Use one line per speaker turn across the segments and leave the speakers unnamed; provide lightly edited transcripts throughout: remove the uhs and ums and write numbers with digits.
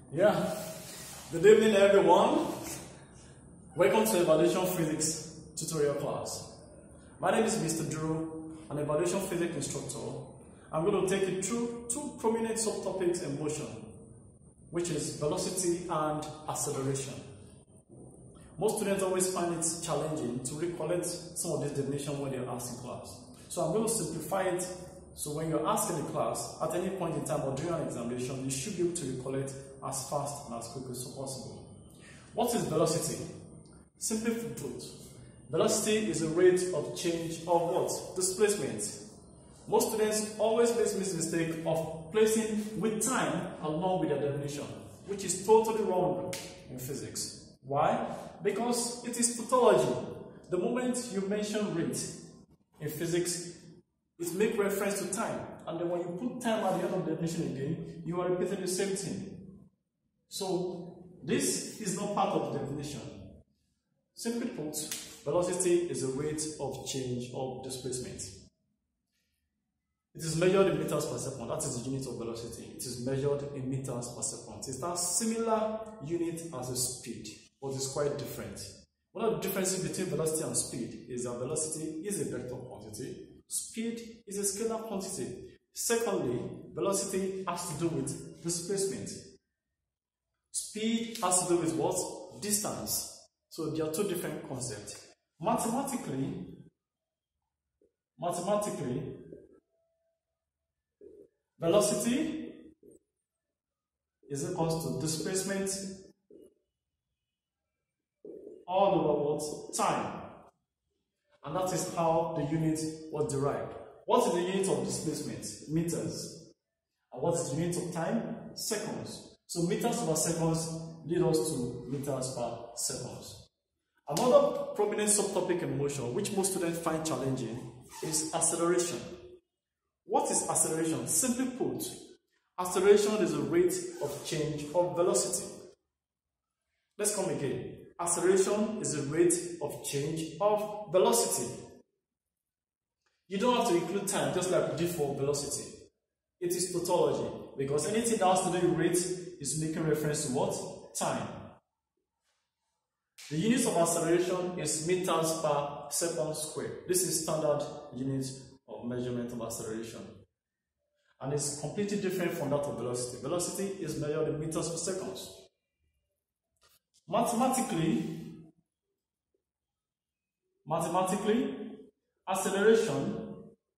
Yeah, good evening everyone. Welcome to Evaluation Physics tutorial class. My name is Mr. Drew, an evaluation physics instructor. I'm going to take you through two prominent subtopics in motion, which is velocity and acceleration. Most students always find it challenging to recollect some of this definition when they're asked in class. So I'm going to simplify it so when you're asked in the class, at any point in time or during an examination, you should be able to recollect as fast and as quick as possible. What is velocity? Simply put, velocity is a rate of change of what? Displacement. Most students always make this mistake of placing with time along with their definition, which is totally wrong in physics. Why? Because it is tautology. The moment you mention rate in physics, it makes reference to time. And then when you put time at the end of the definition again, you are repeating the same thing. So this is not part of the definition. Simply put, velocity is a rate of change of displacement. It is measured in meters per second. That is the unit of velocity. It is measured in meters per second. It's that similar unit as a speed, but it's quite different. One of the differences between velocity and speed is that velocity is a vector quantity. Speed is a scalar quantity. Secondly, velocity has to do with displacement. Speed has to do with what? Distance. So there are two different concepts. Mathematically, velocity is equal to displacement all over what? Time. And that is how the unit was derived. What is the unit of displacement? Meters. And what is the unit of time? Seconds. So meters per seconds lead us to meters per seconds. Another prominent subtopic in motion, which most students find challenging, is acceleration. What is acceleration? Simply put, acceleration is a rate of change of velocity. Let's come again. Acceleration is a rate of change of velocity. You don't have to include time, just like we did for velocity. It is tautology, because anything that has to do with rate is making reference to what? Time. The unit of acceleration is meters per second squared. This is standard unit of measurement of acceleration. And it's completely different from that of velocity. Velocity is measured in meters per second. Mathematically, acceleration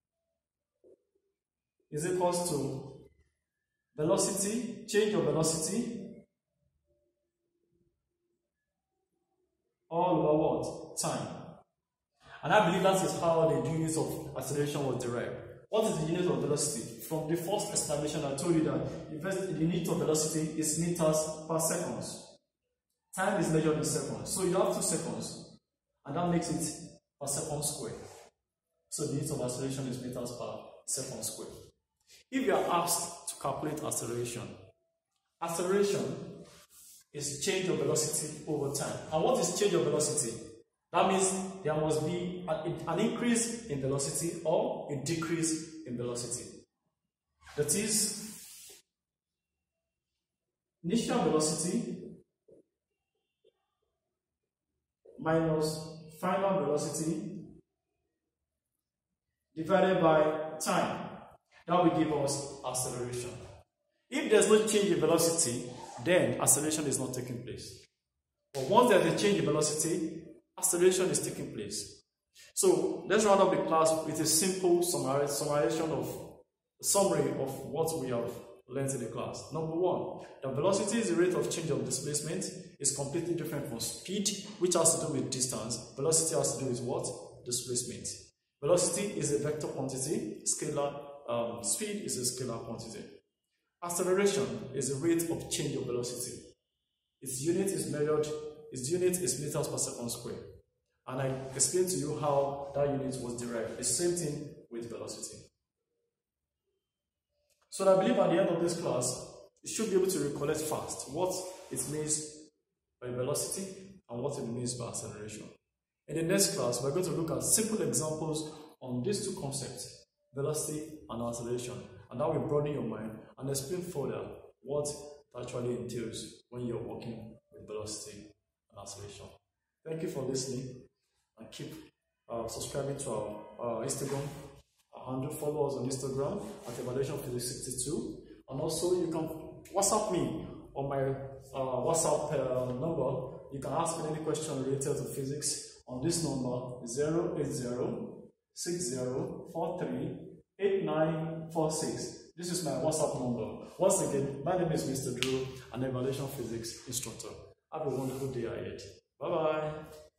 is equal to velocity, change of velocity, all over what? Time. And I believe that is how the unit of acceleration was derived. What is the unit of velocity? From the first explanation, I told you that the unit of velocity is meters per second. Time is measured in seconds. So you have 2 seconds, and that makes it per second squared. So the unit of acceleration is meters per second squared. If you are asked to calculate acceleration is change of velocity over time. And what is change of velocity? That means there must be an increase in velocity or a decrease in velocity. That is, initial velocity minus final velocity divided by time. That will give us acceleration. If there's no change in velocity, then acceleration is not taking place. But once there's a change in velocity, acceleration is taking place. So let's round up the class with a simple summary of what we have learned in the class. Number one, the velocity is the rate of change of displacement. It's completely different from speed, which has to do with distance. Velocity has to do with what? Displacement. Velocity is a vector quantity. Speed is a scalar quantity. Acceleration is a rate of change of velocity. Its unit is meters per second squared. And I explained to you how that unit was derived. The same thing with velocity. So I believe at the end of this class, you should be able to recollect fast what it means by velocity and what it means by acceleration. In the next class, we're going to look at simple examples on these two concepts, velocity and acceleration, and that will broaden your mind and explain further what that actually entails when you're working with velocity and acceleration. Thank you for listening, and keep subscribing to our Instagram. 100 followers on Instagram at Evaluation Physics 62, and also you can WhatsApp me on my WhatsApp number. You can ask me any question related to physics on this number 080-6043-8946. This is my WhatsApp number. Once again, my name is Mr. Drew, an Evaluation Physics instructor. Have a wonderful day ahead. Bye bye.